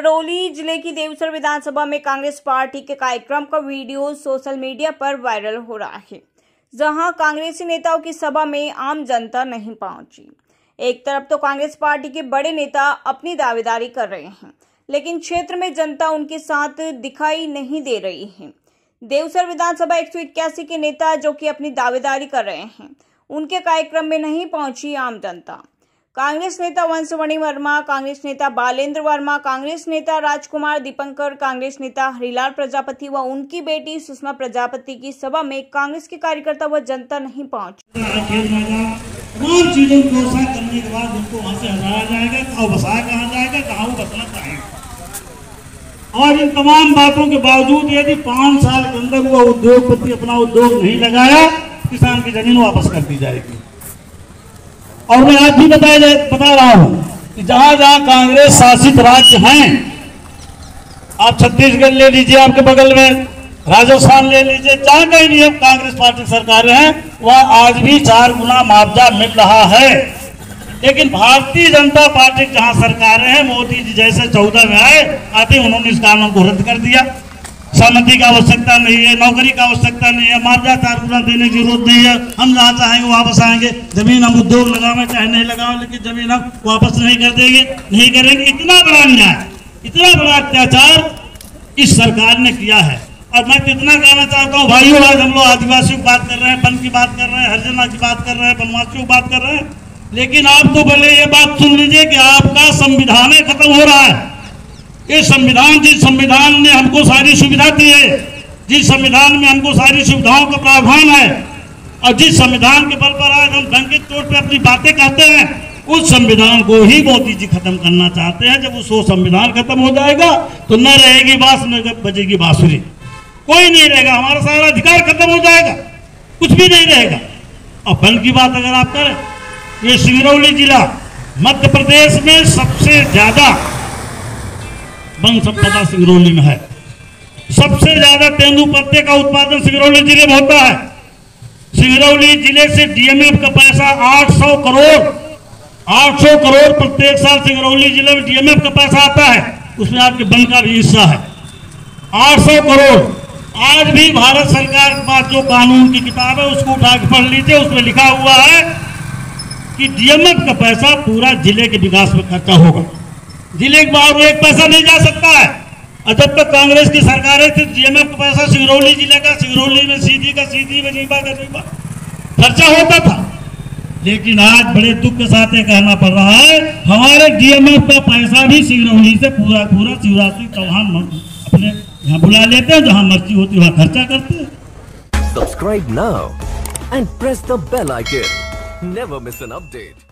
सिंगरौली जिले की देवसर विधानसभा में कांग्रेस पार्टी के कार्यक्रम का वीडियो सोशल मीडिया पर वायरल हो रहा है, जहां कांग्रेसी नेताओं की सभा में आम जनता नहीं पहुंची। एक तरफ तो कांग्रेस पार्टी के बड़े नेता अपनी दावेदारी कर रहे हैं, लेकिन क्षेत्र में जनता उनके साथ दिखाई नहीं दे रही है। देवसर विधानसभा 181 के नेता जो कि अपनी दावेदारी कर रहे हैं, उनके कार्यक्रम में नहीं पहुंची आम जनता। कांग्रेस नेता वंशवणी वर्मा, कांग्रेस नेता बालेंद्र वर्मा, कांग्रेस नेता राजकुमार दीपंकर, कांग्रेस नेता हरिलाल प्रजापति व उनकी बेटी सुषमा प्रजापति की सभा में कांग्रेस के कार्यकर्ता व जनता नहीं पहुंची। तमाम चीजों को साथ करने के बाद उनको वहां से हटाया जाएगा, कहाँ बसाया कहाँ जाएगा, कहाँ वो बसना चाहेगा। और इन तमाम बातों के बावजूद यदि 5 साल के अंदर वो उद्योगपति अपना उद्योग नहीं लगाया, किसान की जमीन वापस कर दी जाएगी। और मैं आज भी बता रहा हूं कि जहां जहां कांग्रेस शासित राज्य हैं, आप छत्तीसगढ़ ले लीजिए, आपके बगल में राजस्थान ले लीजिए, जहां कहीं भी अब कांग्रेस पार्टी सरकारें हैं, वह आज भी 4 गुना मुआवजा मिल रहा है। लेकिन भारतीय जनता पार्टी जहां सरकारें हैं, मोदी जी जैसे 14 में आते उन्होंने इस कानून को रद्द कर दिया। सहमति की आवश्यकता नहीं है, नौकरी की आवश्यकता नहीं है, मुआवजा 4 गुना देने की जरूरत नहीं है। हम जहाँ चाहेंगे वापस आएंगे, जमीन हम उद्योग लगावे चाहे नहीं लगावे, लेकिन जमीन हम वापस नहीं करेंगे। इतना बड़ा अन्याय, इतना बड़ा अत्याचार इस सरकार ने किया है। और मैं कितना कहना चाहता हूँ भाइयों, आज हम लोग आदिवासियों की बात कर रहे हैं, वन की बात कर रहे हैं, हरिजना की बात कर रहे हैं, वनवासियों की बात कर रहे हैं, लेकिन आप तो पहले ये बात सुन लीजिए कि आपका संविधान खत्म हो रहा है। ये संविधान, जिस संविधान ने हमको सारी सुविधा दी है, जिस संविधान में हमको सारी सुविधाओं का प्रावधान है, और जिस संविधान के बल पर आज हम संकेत तौर पे अपनी बातें कहते हैं, उस संविधान को ही मोदी जी खत्म करना चाहते हैं। जब वो संविधान खत्म हो जाएगा तो न रहेगी बांस, न बजेगी बांसुरी, कोई नहीं रहेगा, हमारा सारा अधिकार खत्म हो जाएगा, कुछ भी नहीं रहेगा। और वन की बात अगर आप करें, ये सिंगरौली जिला मध्य प्रदेश में सबसे ज्यादा वन संपदा सिंगरौली में है। सबसे ज्यादा तेंदूपत्ते का उत्पादन सिंगरौली जिले में होता है। सिंगरौली जिले से डीएमएफ का पैसा 800 करोड़ प्रत्येक साल सिंगरौली जिले में डीएमएफ का पैसा आता है, उसमें आपके वन का भी हिस्सा है। 800 करोड़। आज भी भारत सरकार के पास जो कानून की किताब है उसको उठा के पढ़ लीजिए, उसमें लिखा हुआ है कि डीएमएफ का पैसा पूरा जिले के विकास में खर्चा होगा। जिले के बाहर एक पैसा नहीं जा सकता है। और जब तक कांग्रेस की सरकारें थी, डीएमएफ का पैसा सिंगरौली जिले का, सिंगरौली में सीधी का सीधी, गरीबा खर्चा होता था। लेकिन आज बड़े दुख के साथ ये कहना पड़ रहा है, हमारे डीएमएफ का पैसा भी सिंगरौली से पूरा शिवराज सिंह चौहान अपने यहाँ बुला लेते हैं, जहाँ मर्जी होती वहाँ खर्चा करते हैं। Subscribe now and press the bell icon, never miss an update.